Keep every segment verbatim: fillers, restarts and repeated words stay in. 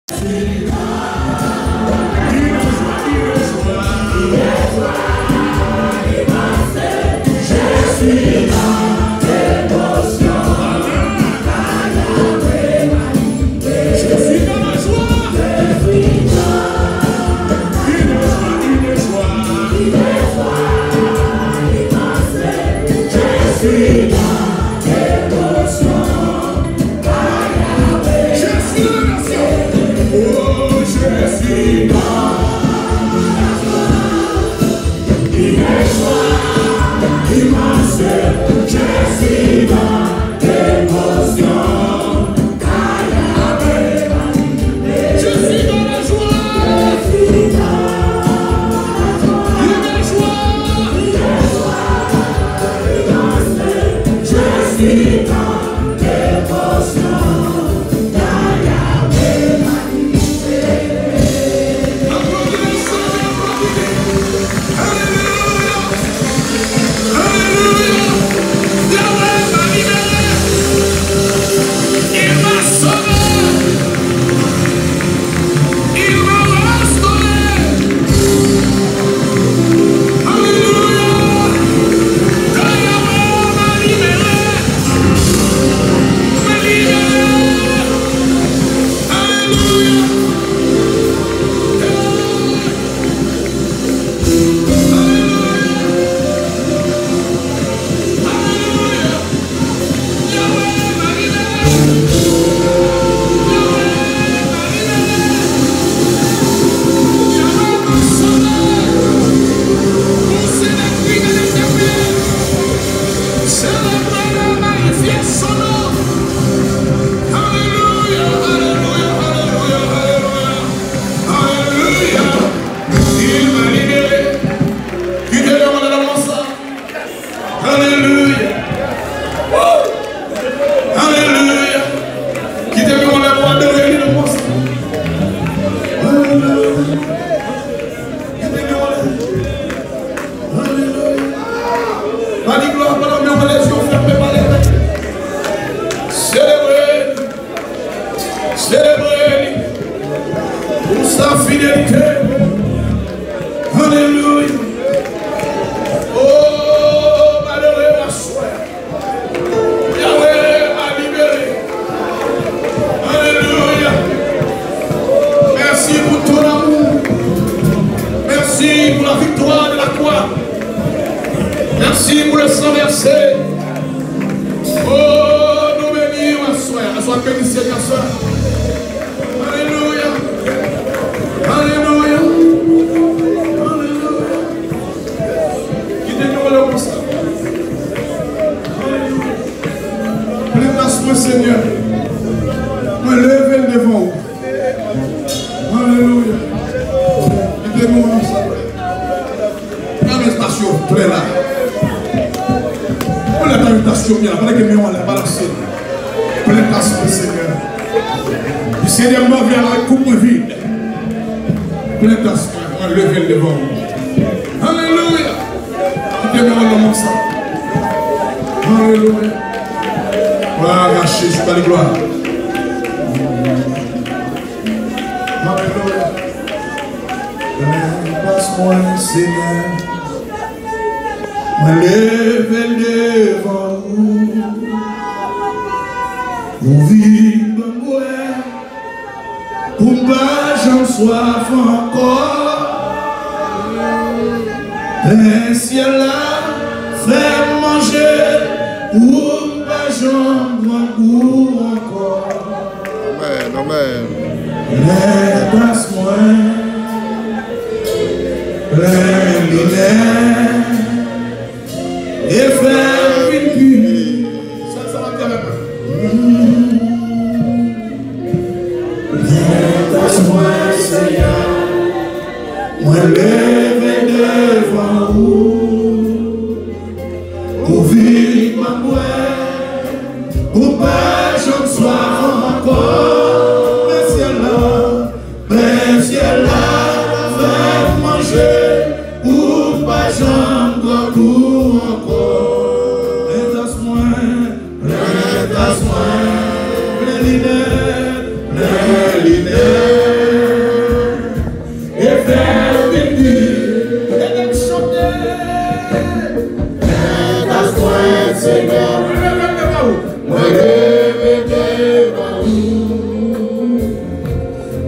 Let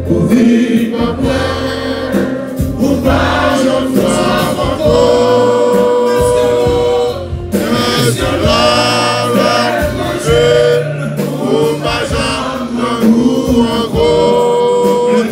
Pour vivre en paix, pour pas j'en sois encore. Est-ce la va manger, pour pas j'en sois encore. Le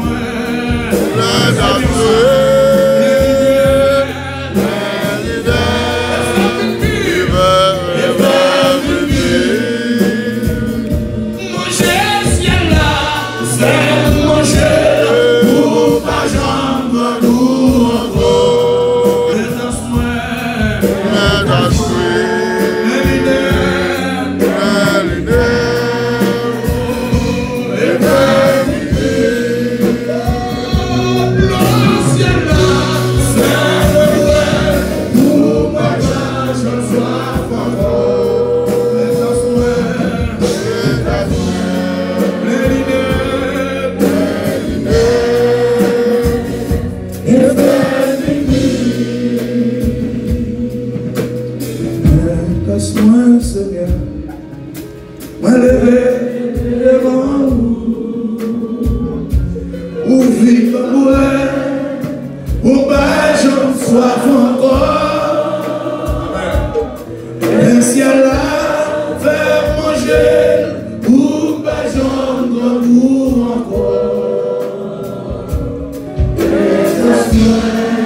Laisse-moi, Seigneur, me lever devant vous, ou vivre pour elle, ou pas j'en sois encore. Le ciel là, faire manger, ou pas j'en vous encore. Laisse-moi.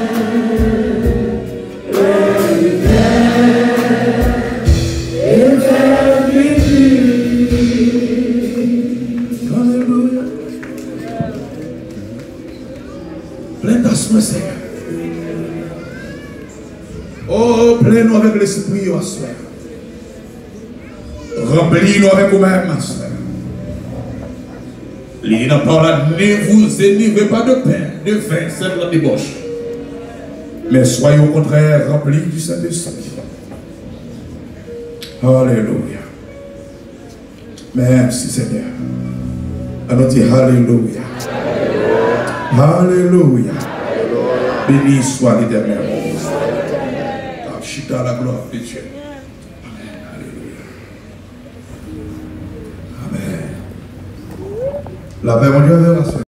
Plein Seigneur. Oh, plein-nous avec l'esprit, oh soeur. Remplis-nous avec vous-même, ma soeur. Il n'a pas là, ne vous énivez pas de pain, de vin, c'est la débauche. Mais soyez au contraire remplis du Saint-Esprit. Alléluia. Merci Seigneur. Alors dit Alléluia. Alléluia. Béni soit l'Éternel. Chita la gloire de Dieu. Amen. Alléluia. Amen. La paix, mon Dieu,